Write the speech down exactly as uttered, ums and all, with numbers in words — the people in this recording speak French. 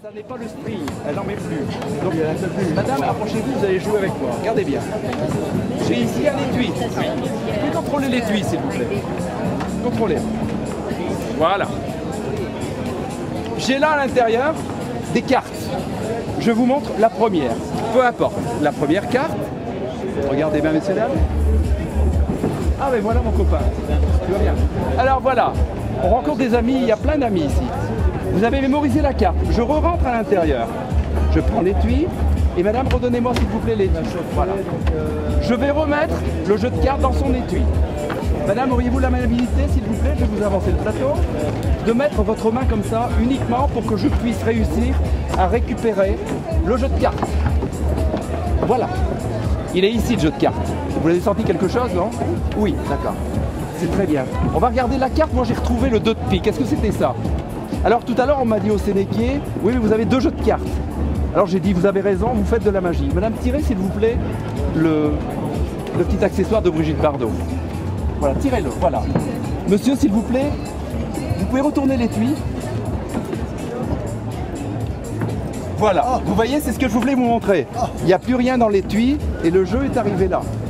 Ça n'est pas le string, elle n'en met plus. Donc, madame, approchez-vous, vous allez jouer avec moi. Regardez bien. J'ai ici un étui. Vous pouvez contrôler l'étui, s'il vous plaît. Contrôlez. Voilà. J'ai là à l'intérieur des cartes. Je vous montre la première. Peu importe. La première carte. Regardez bien, messieurs, dames. Ah, mais voilà mon copain. Tu vas bien. Alors voilà. On rencontre des amis, il y a plein d'amis ici. Vous avez mémorisé la carte. Je re-rentre à l'intérieur. Je prends l'étui. Et madame, redonnez-moi s'il vous plaît l'étui. Voilà. Je vais remettre le jeu de cartes dans son étui. Madame, auriez-vous l'amabilité, s'il vous plaît, je vais vous avancer le plateau, de mettre votre main comme ça, uniquement pour que je puisse réussir à récupérer le jeu de cartes. Voilà. Il est ici, le jeu de cartes. Vous avez senti quelque chose, non? Oui, d'accord. C'est très bien. On va regarder la carte. Moi, j'ai retrouvé le deux de pique. Est-ce que c'était ça? Alors, tout à l'heure, on m'a dit au Sénéquier, oui, mais vous avez deux jeux de cartes. Alors, j'ai dit, vous avez raison, vous faites de la magie. Madame, tirez, s'il vous plaît, le, le petit accessoire de Brigitte Bardot. Voilà, tirez-le, voilà. Monsieur, s'il vous plaît, vous pouvez retourner l'étui. Voilà, vous voyez, c'est ce que je voulais vous montrer. Il n'y a plus rien dans l'étui et le jeu est arrivé là.